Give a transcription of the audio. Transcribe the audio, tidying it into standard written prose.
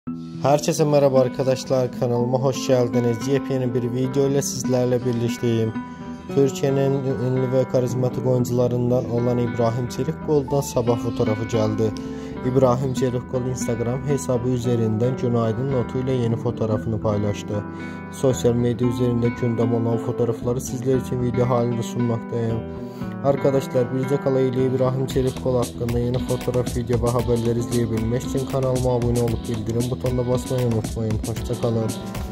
Herkese merhaba arkadaşlar, kanalıma hoş geldiniz. Yepyeni bir video ile sizlerle birlikteyim. Türkiye'nin ünlü ve karizmatik oyuncularından olan İbrahim Çelikkol'dan sabah fotoğrafı geldi. İbrahim Çelikkol Instagram hesabı üzerinden günaydın notuyla yeni fotoğrafını paylaştı. Sosyal medya üzerinde gündem olan fotoğrafları sizler için video halinde sunmaktayım. Arkadaşlar bir de kalayla İbrahim Çelikkol hakkında yeni fotoğraf, video ve haberler izleyebilmek için kanalıma abone olup bildirim butonuna basmayı unutmayın. Hoşça kalın.